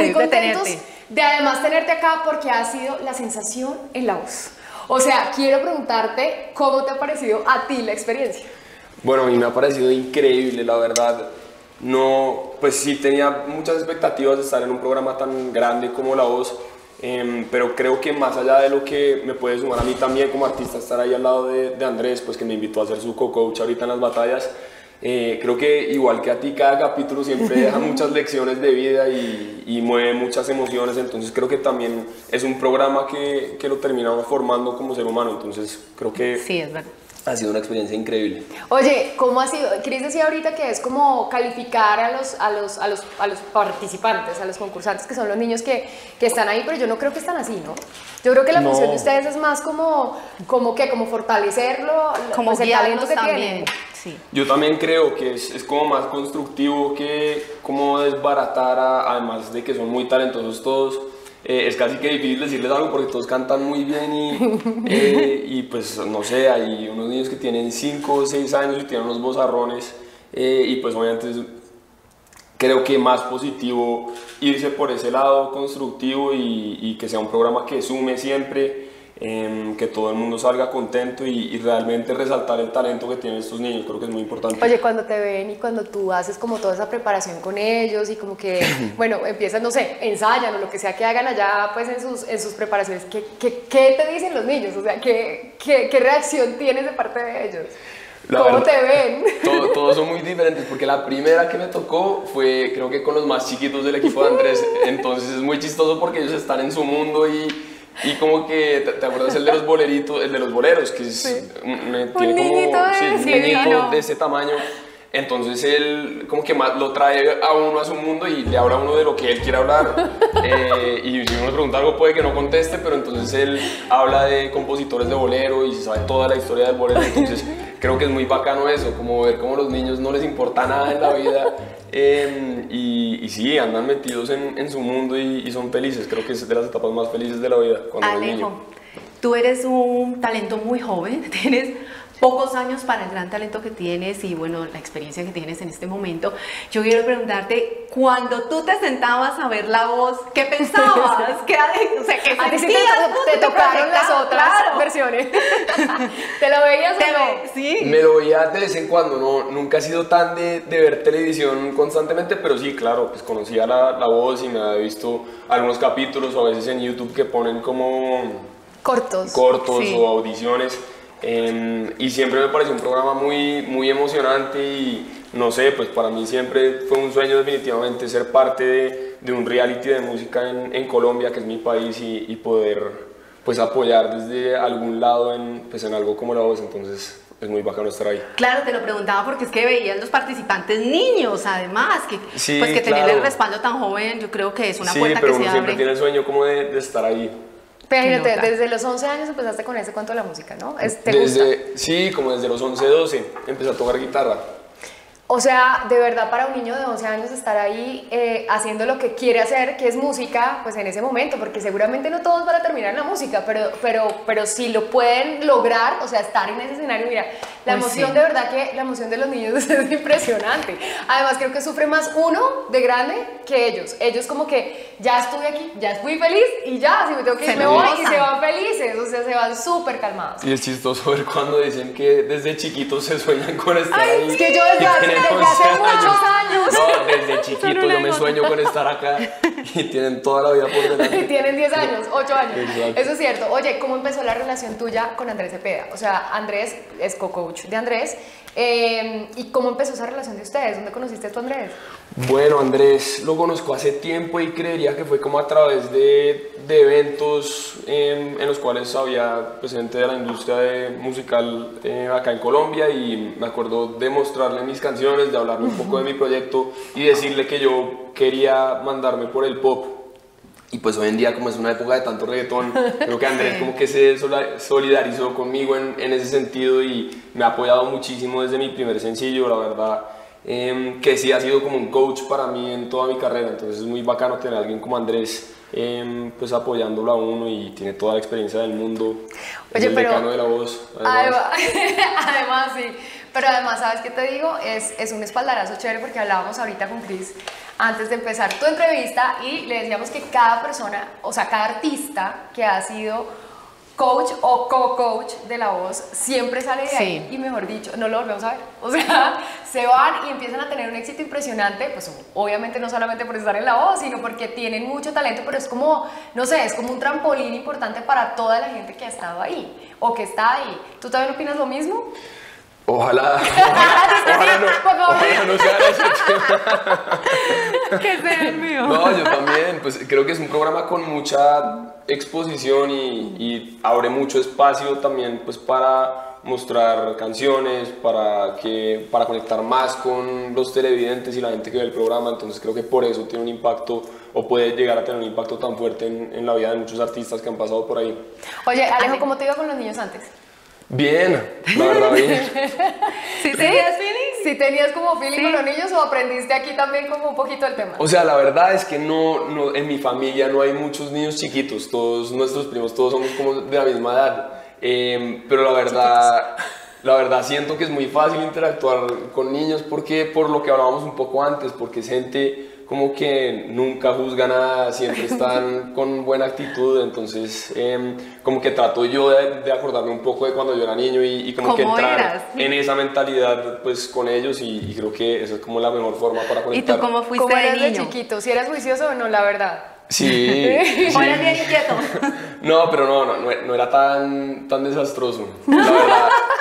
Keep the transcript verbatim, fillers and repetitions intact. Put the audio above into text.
muy contentos de, de además tenerte acá porque has sido la sensación en La Voz. O sea, quiero preguntarte cómo te ha parecido a ti la experiencia. Bueno, a mí me ha parecido increíble, la verdad. No, pues sí tenía muchas expectativas de estar en un programa tan grande como La Voz, eh, pero creo que más allá de lo que me puede sumar a mí también como artista estar ahí al lado de, de Andrés, pues que me invitó a ser su co-coach ahorita en las batallas, eh, creo que igual que a ti cada capítulo siempre deja muchas lecciones de vida y, y mueve muchas emociones, entonces creo que también es un programa que, que lo terminamos formando como ser humano, entonces creo que sí, es verdad. Ha sido una experiencia increíble. Oye, ¿cómo ha sido? Chris decía ahorita que es como calificar a los, a los, a los, a los participantes, a los concursantes, que son los niños que, que están ahí, pero yo no creo que están así, ¿no? Yo creo que la no. función de ustedes es más como, como que, como fortalecerlo, como pues el talento que también. tienen. Sí. Yo también creo que es, es como más constructivo que como desbaratar, a, además de que son muy talentosos todos. Eh, es casi que difícil decirles algo porque todos cantan muy bien y, eh, y pues no sé, hay unos niños que tienen cinco o seis años y tienen unos vozarrones eh, y pues obviamente es, creo que más positivo irse por ese lado constructivo y, y que sea un programa que sume siempre, eh, que todo el mundo salga contento y, y realmente resaltar el talento que tienen estos niños, creo que es muy importante. Oye, cuando te ven y cuando tú haces como toda esa preparación con ellos y como que, bueno, empiezas, no sé, ensayan o lo que sea que hagan allá pues en sus, en sus preparaciones, ¿qué, qué, qué te dicen los niños? O sea, ¿qué, qué, qué reacción tienes de parte de ellos? La ¿Cómo verdad, te ven? Todo, todos son muy diferentes porque la primera que me tocó fue creo que con los más chiquitos del equipo de Andrés, entonces es muy chistoso porque ellos están en su mundo y... Y como que, ¿te, te acuerdas el de los boleritos, el de los boleros? Que es, sí. un, un tiene niñito, como, sí, un niñito no. de ese tamaño. Entonces él como que más lo trae a uno a su mundo y le habla a uno de lo que él quiere hablar. eh, y si uno le pregunta algo puede que no conteste, pero entonces él habla de compositores de bolero y se sabe toda la historia del bolero. Entonces creo que es muy bacano eso, como ver cómo los niños no les importa nada en la vida. Eh, y, y sí, andan metidos en, en su mundo y, y son felices. Creo que es de las etapas más felices de la vida. Cuando Alejo, tú eres un talento muy joven, tienes pocos años para el gran talento que tienes y bueno, la experiencia que tienes en este momento. Yo quiero preguntarte, cuando tú te sentabas a ver La Voz, ¿qué pensabas? ¿Qué, o sea, ¿qué a ti sí sentías? te, te, te tocaron las otras claro. versiones. ¿Te lo veías ¿Te o no? ve? Sí. Me lo veía de vez en cuando, no, nunca he sido tan de, de ver televisión constantemente, pero sí, claro, pues conocía la, la Voz y me había visto algunos capítulos o a veces en YouTube que ponen como cortos, cortos sí. o audiciones. Eh, y siempre me pareció un programa muy, muy emocionante y no sé, pues para mí siempre fue un sueño definitivamente ser parte de, de un reality de música en, en Colombia, que es mi país, y, y poder pues apoyar desde algún lado en, pues, en algo como La Voz, entonces es muy bacano estar ahí. Claro, te lo preguntaba porque es que veías los participantes niños, además, que, Sí, pues que tener claro. el respaldo tan joven, yo creo que es una Sí, puerta pero que uno se siempre abre. tiene el sueño como de, de estar ahí. Pero imagínate, nota. desde los once años empezaste con ese cuento de la música, ¿no? Es, ¿Te Desde, gusta? sí, como desde los once, doce empecé a tocar guitarra. O sea, de verdad para un niño de once años estar ahí eh, haciendo lo que quiere hacer, que es música, pues en ese momento, porque seguramente no todos van a terminar en la música, pero, pero, pero si lo pueden lograr, o sea, estar en ese escenario, mira, la Pues emoción sí. de verdad que la emoción de los niños es impresionante. Además creo que sufre más uno de grande que ellos. Ellos como que ya estuve aquí, ya fui feliz y ya, si me tengo que ir Se me voy y gozan. se van felices, o sea, se van súper calmados. Y es chistoso ver cuando dicen que desde chiquitos se sueñan con estar Ay, ahí. es que yo desde y hace- tienen desde once hace muchos años. No, desde chiquito una yo me gota. sueño con estar acá y tienen toda la vida por delante. Tienen diez años, ocho años. Exacto. Eso es cierto. Oye, ¿cómo empezó la relación tuya con Andrés Cepeda? O sea, Andrés es co-coach de Andrés. Eh, ¿Y cómo empezó esa relación de ustedes? ¿Dónde conociste a tu Andrés? Bueno, Andrés lo conozco hace tiempo y creería que fue como a través de, de eventos eh, en los cuales había pues, gente de la industria de, musical eh, acá en Colombia y me acuerdo de mostrarle mis canciones, de hablarle un poco de mi proyecto y decirle que yo quería mandarme por el pop. Y pues hoy en día, como es una época de tanto reggaetón, creo que Andrés como que se solidarizó conmigo en, en ese sentido y me ha apoyado muchísimo desde mi primer sencillo, la verdad, eh, que sí ha sido como un coach para mí en toda mi carrera, entonces es muy bacano tener a alguien como Andrés eh, pues apoyándolo a uno y tiene toda la experiencia del mundo, es Oye, el pero- decano de La Voz. Además, además sí. Pero además, ¿sabes qué te digo? Es, es un espaldarazo chévere porque hablábamos ahorita con Chris antes de empezar tu entrevista y le decíamos que cada persona, o sea, cada artista que ha sido coach o co-coach de La Voz siempre sale de Sí. ahí y, mejor dicho, no lo volvemos a ver. O sea, se van y empiezan a tener un éxito impresionante, pues obviamente no solamente por estar en La Voz, sino porque tienen mucho talento, pero es como, no sé, es como un trampolín importante para toda la gente que ha estado ahí o que está ahí. ¿Tú también opinas lo mismo? Ojalá, ojalá, no, ojalá no sea la excepción. Que sea el mío. No, yo también, pues creo que es un programa con mucha exposición y, y abre mucho espacio también pues para mostrar canciones, para, que, para conectar más con los televidentes y la gente que ve el programa, entonces creo que por eso tiene un impacto o puede llegar a tener un impacto tan fuerte en, en la vida de muchos artistas que han pasado por ahí. Oye, Alejo, ¿cómo te iba con los niños antes? Bien, la verdad bien. ¿Sí tenías feeling? ¿Sí tenías como feeling Sí. con los niños o aprendiste aquí también como un poquito el tema? O sea, la verdad es que no, no, en mi familia no hay muchos niños chiquitos, todos nuestros primos, todos somos como de la misma edad, eh, pero la verdad, la verdad siento que es muy fácil interactuar con niños porque por lo que hablábamos un poco antes, porque es gente como que nunca juzga nada, siempre están con buena actitud, entonces eh, como que trato yo de, de acordarme un poco de cuando yo era niño y, y como que ¿Cómo entrar eras? en esa mentalidad pues con ellos y, y creo que esa es como la mejor forma para ¿Y conectar. tú cómo fuiste ¿Cómo de eras de niño? chiquito? ¿Si eras juicioso o no, la verdad? Sí, ¿O eras sí. bien inquieto? No, pero no, no, no, no era tan, tan desastroso. La verdad,